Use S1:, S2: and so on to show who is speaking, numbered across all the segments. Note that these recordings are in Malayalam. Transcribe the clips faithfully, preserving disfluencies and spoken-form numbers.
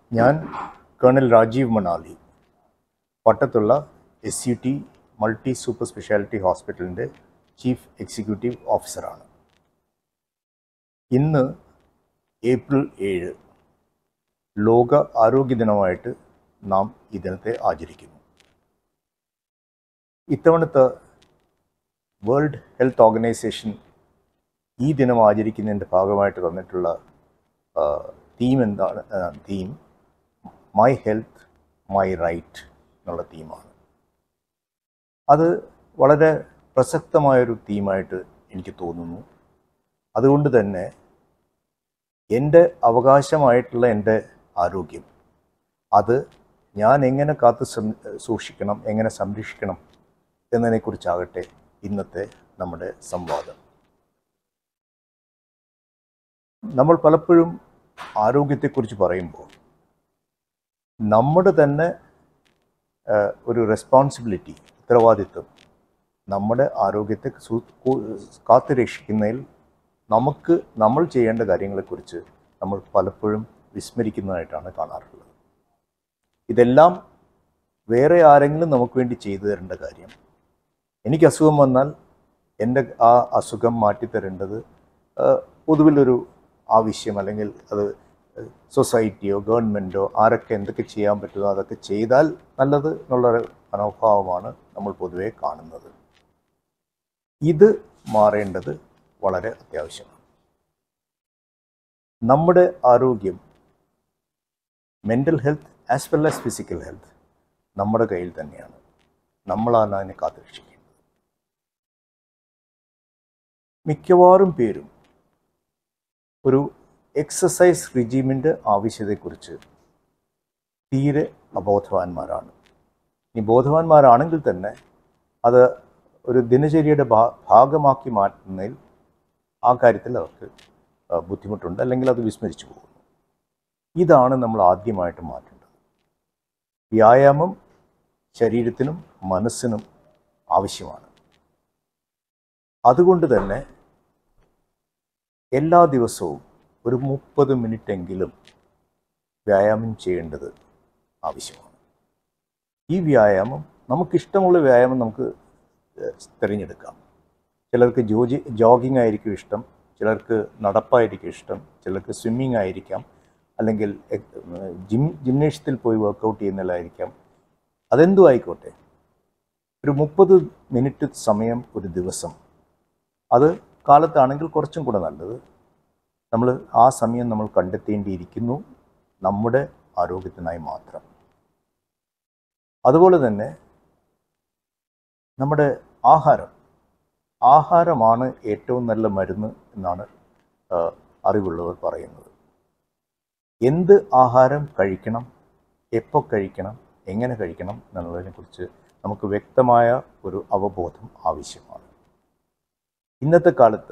S1: ഞാൻ കേണൽ രാജീവ് മണാലി പട്ടത്തുള്ള S U T multi super speciality ഹോസ്പിറ്റലിൻ്റെ ചീഫ് എക്സിക്യൂട്ടീവ് ഓഫീസറാണ്. ഇന്ന് ഏപ്രിൽ ഏഴ് ലോക ആരോഗ്യ ദിനമായിട്ട് നാം ഈ ദിനത്തെ ആചരിക്കുന്നു. ഇത്തവണത്തെ വേൾഡ് ഹെൽത്ത് ഓർഗനൈസേഷൻ ഈ ദിനം ആചരിക്കുന്നതിൻ്റെ ഭാഗമായിട്ട് തന്നിട്ടുള്ള തീം എന്താണ്? Theme my health my right എന്നുള്ള തീമാണ്. അത് വളരെ പ്രസക്തമായൊരു തീമായിട്ട് എനിക്ക് തോന്നുന്നു. അതുകൊണ്ട് തന്നെ എൻ്റെ അവകാശമായിട്ടുള്ള എൻ്റെ ആരോഗ്യം അത് ഞാൻ എങ്ങനെ കാത്തു സൂക്ഷിക്കണം, എങ്ങനെ സംരക്ഷിക്കണം എന്നതിനെക്കുറിച്ചാകട്ടെ ഇന്നത്തെ നമ്മുടെ സംവാദം. നമ്മൾ പലപ്പോഴും ആരോഗ്യത്തെക്കുറിച്ച് പറയുമ്പോൾ നമ്മുടെ തന്നെ ഒരു റെസ്പോൺസിബിലിറ്റി, ഉത്തരവാദിത്വം നമ്മുടെ ആരോഗ്യത്തെ കാത്തു രക്ഷിക്കുന്നതിൽ നമുക്ക് നമ്മൾ ചെയ്യേണ്ട കാര്യങ്ങളെക്കുറിച്ച് നമ്മൾ പലപ്പോഴും വിസ്മരിക്കുന്നതായിട്ടാണ് കാണാറുള്ളത്. ഇതെല്ലാം വേറെ ആരെങ്കിലും നമുക്ക് വേണ്ടി ചെയ്തു തരേണ്ട കാര്യം. എനിക്ക് അസുഖം വന്നാൽ എൻ്റെ ആ അസുഖം മാറ്റിത്തരേണ്ടത് പൊതുവിലൊരു ആവശ്യം, അല്ലെങ്കിൽ അത് സൊസൈറ്റിയോ ഗവൺമെൻറ്റോ ആരൊക്കെ എന്തൊക്കെ ചെയ്യാൻ പറ്റുമോ അതൊക്കെ ചെയ്താൽ നല്ലത് എന്നുള്ളൊരു മനോഭാവമാണ് നമ്മൾ പൊതുവെ കാണുന്നത്. ഇത് മാറേണ്ടത് വളരെ അത്യാവശ്യമാണ്. നമ്മുടെ ആരോഗ്യം, mental health as well as physical health നമ്മുടെ കയ്യിൽ തന്നെയാണ്. നമ്മളാണ് അതിനെ കാത്തുരക്ഷിക്കേണ്ടത്. മിക്കവാറും പേരും ഒരു എക്സസൈസ് റിജീമിൻ്റെ ആവശ്യതയെക്കുറിച്ച് തീരെ അബോധവാന്മാരാണ്. ഈ ബോധവാന്മാരാണെങ്കിൽ തന്നെ അത് ഒരു ദിനചര്യയുടെ ഭാഗമാക്കി മാറ്റുന്നതിൽ ആ കാര്യത്തിൽ അവർക്ക് ബുദ്ധിമുട്ടുണ്ട്, അല്ലെങ്കിൽ അത് വിസ്മരിച്ചു പോകുന്നു. ഇതാണ് നമ്മൾ ആദ്യമായിട്ട് മാറ്റേണ്ടത്. വ്യായാമം ശരീരത്തിനും മനസ്സിനും ആവശ്യമാണ്. അതുകൊണ്ട് തന്നെ എല്ലാ ദിവസവും ഒരു മുപ്പത് മിനിറ്റെങ്കിലും വ്യായാമം ചെയ്യേണ്ടത് ആവശ്യമാണ്. ഈ വ്യായാമം നമുക്കിഷ്ടമുള്ള വ്യായാമം നമുക്ക് തിരഞ്ഞെടുക്കാം. ചിലർക്ക് ജോജി ജോഗിങ് ആയിരിക്കും ഇഷ്ടം, ചിലർക്ക് നടപ്പായിരിക്കും ഇഷ്ടം, ചിലർക്ക് സ്വിമ്മിങ് ആയിരിക്കാം, അല്ലെങ്കിൽ ജിം ജിംനേഷ്യത്തിൽ പോയി വർക്കൗട്ട് ചെയ്യുന്നതിലായിരിക്കാം. അതെന്തും ആയിക്കോട്ടെ, ഒരു മുപ്പത് മിനിറ്റ് സമയം ഒരു ദിവസം, അത് കാലത്താണെങ്കിൽ കുറച്ചും കൂടെ നല്ലത്. നമ്മൾ ആ സമയം നമ്മൾ കണ്ടെത്തേണ്ടിയിരിക്കുന്നു നമ്മുടെ ആരോഗ്യത്തിനായി മാത്രം. അതുപോലെ തന്നെ നമ്മുടെ ആഹാരം ആഹാരമാണ് ഏറ്റവും നല്ല മരുന്ന് എന്നാണ് അറിവുള്ളവർ പറയുന്നത്. എന്ത് ആഹാരം കഴിക്കണം, എപ്പോൾ കഴിക്കണം, എങ്ങനെ കഴിക്കണം എന്നുള്ളതിനെക്കുറിച്ച് നമുക്ക് വ്യക്തമായ ഒരു അവബോധം ആവശ്യമാണ്. ഇന്നത്തെ കാലത്ത്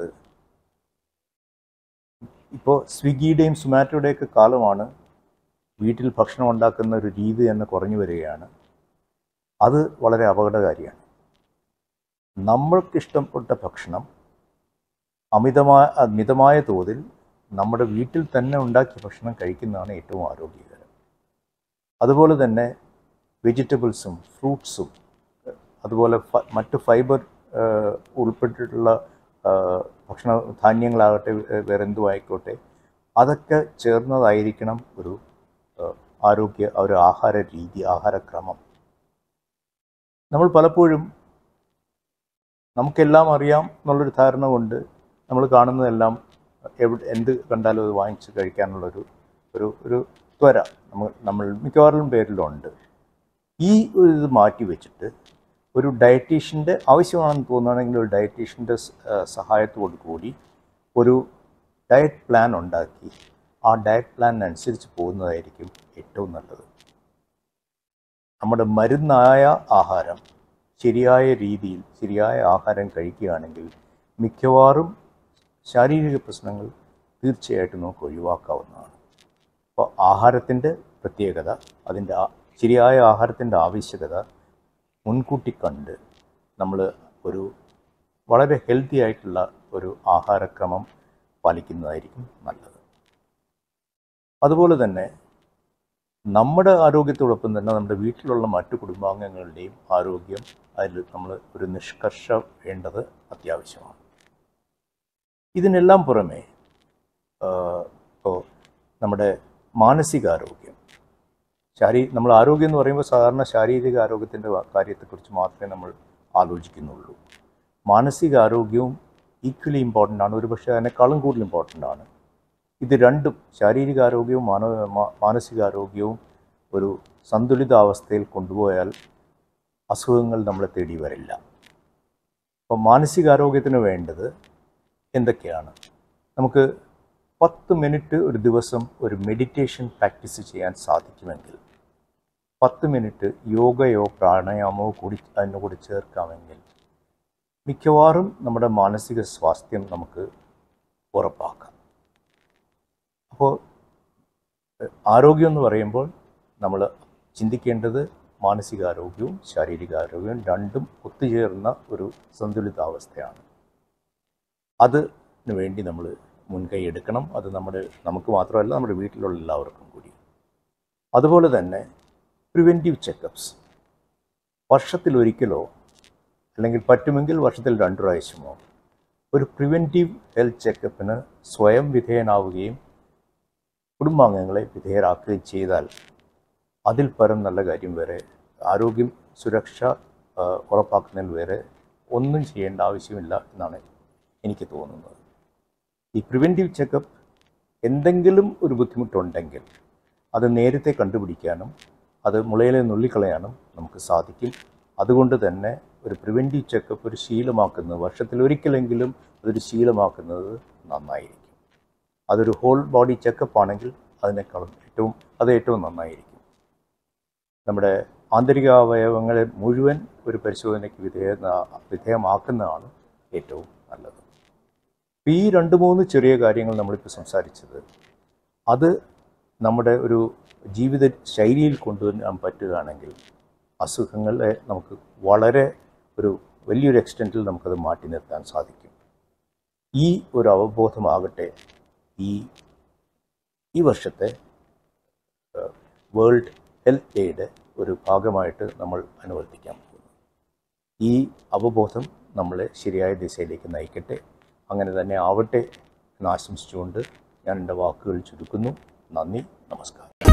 S1: ഇപ്പോൾ സ്വിഗ്ഗിയുടെയും സൊമാറ്റോയുടെയൊക്കെ കാലമാണ്. വീട്ടിൽ ഭക്ഷണം ഉണ്ടാക്കുന്ന ഒരു രീതി തന്നെ കുറഞ്ഞു വരികയാണ്. അത് വളരെ അപകടകാരിയാണ്. നമ്മൾക്കിഷ്ടപ്പെട്ട ഭക്ഷണം അമിതമായ മിതമായ തോതിൽ നമ്മുടെ വീട്ടിൽ തന്നെ ഉണ്ടാക്കിയ ഭക്ഷണം കഴിക്കുന്നതാണ് ഏറ്റവും ആരോഗ്യകരം. അതുപോലെ തന്നെ വെജിറ്റബിൾസും ഫ്രൂട്ട്സും അതുപോലെ മറ്റ് ഫൈബർ ഉൾപ്പെട്ടിട്ടുള്ള ഭക്ഷണ ധാന്യങ്ങളാകട്ടെ വേറെന്തും ആയിക്കോട്ടെ, അതൊക്കെ ചേർന്നതായിരിക്കണം ഒരു ആരോഗ്യ ഒരു ആഹാര രീതി, ആഹാരക്രമം. നമ്മൾ പലപ്പോഴും നമുക്കെല്ലാം അറിയാം എന്നുള്ളൊരു ധാരണ കൊണ്ട് നമ്മൾ കാണുന്നതെല്ലാം എവിടെ എന്ത് കണ്ടാലും അത് വാങ്ങിച്ച് കഴിക്കാനുള്ളൊരു ഒരു ഒരു ത്വര നമ്മൾ നമ്മൾ മിക്കവാറും പേരിലുണ്ട്. ഈ ഒരു ഇത് മാറ്റി വെച്ചിട്ട് ഒരു ഡയറ്റീഷ്യൻ്റെ ആവശ്യമാണെന്ന് തോന്നുകയാണെങ്കിൽ ഒരു ഡയറ്റീഷ്യൻ്റെ സഹായത്തോടു കൂടി ഒരു ഡയറ്റ് പ്ലാൻ ഉണ്ടാക്കി ആ ഡയറ്റ് പ്ലാനിനനുസരിച്ച് പോകുന്നതായിരിക്കും ഏറ്റവും നല്ലത്. നമ്മുടെ മരുന്നായ ആഹാരം ശരിയായ രീതിയിൽ ശരിയായ ആഹാരം കഴിക്കുകയാണെങ്കിൽ മിക്കവാറും ശാരീരിക പ്രശ്നങ്ങൾ തീർച്ചയായിട്ടും നമുക്ക് ഒഴിവാക്കാവുന്നതാണ്. അപ്പോൾ ആഹാരത്തിൻ്റെ പ്രത്യേകത, അതിൻ്റെ ശരിയായ ആഹാരത്തിൻ്റെ ആവശ്യകത മുൻകൂട്ടി കണ്ട് നമ്മൾ ഒരു വളരെ ഹെൽത്തി ആയിട്ടുള്ള ഒരു ആഹാരക്രമം പാലിക്കുന്നതായിരിക്കും നല്ലത്. അതുപോലെ തന്നെ നമ്മുടെ ആരോഗ്യത്തോടൊപ്പം തന്നെ നമ്മുടെ വീട്ടിലുള്ള മറ്റു കുടുംബാംഗങ്ങളുടെയും ആരോഗ്യം അതിൽ നമ്മൾ ഒരു നിഷ്കർഷ വേണ്ടത് അത്യാവശ്യമാണ്. ഇതിനെല്ലാം പുറമെ ഇപ്പോൾ നമ്മുടെ മാനസികാരോഗ്യം, ശാരീ നമ്മൾ ആരോഗ്യം എന്ന് പറയുമ്പോൾ സാധാരണ ശാരീരിക ആരോഗ്യത്തിൻ്റെ കാര്യത്തെക്കുറിച്ച് മാത്രമേ നമ്മൾ ആലോചിക്കുന്നുള്ളൂ. മാനസികാരോഗ്യവും ഈക്വലി ഇമ്പോർട്ടൻ്റ് ആണ്, ഒരുപക്ഷെ അതിനേക്കാളും കൂടുതൽ ഇമ്പോർട്ടൻ്റ് ആണ്. ഇത് രണ്ടും, ശാരീരികാരോഗ്യവും മാന മാനസികാരോഗ്യവും ഒരു സന്തുലിതാവസ്ഥയിൽ കൊണ്ടുപോയാൽ അസുഖങ്ങൾ നമ്മളെ തേടി വരില്ല. അപ്പോൾ മാനസികാരോഗ്യത്തിന് വേണ്ടത് എന്തൊക്കെയാണ്? നമുക്ക് പത്ത് മിനിറ്റ് ഒരു ദിവസം ഒരു മെഡിറ്റേഷൻ പ്രാക്ടീസ് ചെയ്യാൻ സാധിക്കുമെങ്കിൽ, പത്ത് മിനിറ്റ് യോഗയോ പ്രാണായാമോ കൂടി അതിൻ്റെ കൂടി ചേർക്കാമെങ്കിൽ മിക്കവാറും നമ്മുടെ മാനസിക സ്വാസ്ഥ്യം നമുക്ക് ഉറപ്പാക്കാം. അപ്പോൾ ആരോഗ്യം എന്ന് പറയുമ്പോൾ നമ്മൾ ചിന്തിക്കേണ്ടത് മാനസികാരോഗ്യവും ശാരീരികാരോഗ്യവും രണ്ടും ഒത്തുചേർന്ന ഒരു സന്തുലിതാവസ്ഥയാണ്. അതിന് വേണ്ടി നമ്മൾ മുൻകൈ എടുക്കണം. അത് നമ്മുടെ നമുക്ക് മാത്രമല്ല, നമ്മുടെ വീട്ടിലുള്ള എല്ലാവർക്കും കൂടി. അതുപോലെ തന്നെ പ്രിവെൻറ്റീവ് ചെക്കപ്സ് വർഷത്തിലൊരിക്കലോ അല്ലെങ്കിൽ പറ്റുമെങ്കിൽ വർഷത്തിൽ രണ്ടു പ്രാവശ്യമോ ഒരു പ്രിവെൻറ്റീവ് ഹെൽത്ത് ചെക്കപ്പിന് സ്വയം വിധേയനാവുകയും കുടുംബാംഗങ്ങളെ വിധേയരാക്കുകയും ചെയ്താൽ അതിൽ പരം നല്ല കാര്യം വേറെ, ആരോഗ്യം സുരക്ഷ ഉറപ്പാക്കുന്നതിൽ വേറെ ഒന്നും ചെയ്യേണ്ട ആവശ്യമില്ല എന്നാണ് എനിക്ക് തോന്നുന്നത്. ഈ പ്രിവെൻറ്റീവ് ചെക്കപ്പ് എന്തെങ്കിലും ഒരു ബുദ്ധിമുട്ടുണ്ടെങ്കിൽ അത് നേരത്തെ കണ്ടുപിടിക്കാനും അത് മുളയിലെ നുള്ളിക്കളയാനും നമുക്ക് സാധിക്കും. അതുകൊണ്ട് തന്നെ ഒരു പ്രിവെൻറ്റീവ് ചെക്കപ്പ് ഒരു ശീലമാക്കുന്നത്, വർഷത്തിലൊരിക്കലെങ്കിലും അതൊരു ശീലമാക്കുന്നത് നന്നായിരിക്കും. അതൊരു ഹോൾ ബോഡി ചെക്കപ്പ് ആണെങ്കിൽ അതിനേക്കാളും ഏറ്റവും അത് ഏറ്റവും നന്നായിരിക്കും. നമ്മുടെ ആന്തരിക അവയവങ്ങളെ മുഴുവൻ ഒരു പരിശോധനയ്ക്ക് വിധേയ വിധേയമാക്കുന്നതാണ് ഏറ്റവും നല്ലത്. ഈ രണ്ട് മൂന്ന് ചെറിയ കാര്യങ്ങൾ നമ്മളിപ്പോൾ സംസാരിച്ചത്, അത് നമ്മുടെ ഒരു ജീവിത ശൈലിയിൽ കൊണ്ടുവരാൻ പറ്റുകയാണെങ്കിൽ അസുഖങ്ങളെ നമുക്ക് വളരെ ഒരു വലിയൊരു എക്സ്റ്റെൻറ്റിൽ നമുക്കത് മാറ്റി നിർത്താൻ സാധിക്കും. ഈ ഒരു അവബോധമാകട്ടെ ഈ ഈ വർഷത്തെ വേൾഡ് ഹെൽത്ത് ഡേയുടെ ഒരു ഭാഗമായിട്ട് നമ്മൾ അനുവർത്തിക്കാൻ പോകുന്നു. ഈ അവബോധം നമ്മളെ ശരിയായ ദിശയിലേക്ക് നയിക്കട്ടെ. അങ്ങനെ തന്നെ ആവട്ടെ എന്ന് ആശംസിച്ചുകൊണ്ട് ഞാൻ എൻ്റെ വാക്കുകൾ ചുരുക്കുന്നു. നന്ദി, നമസ്കാരം.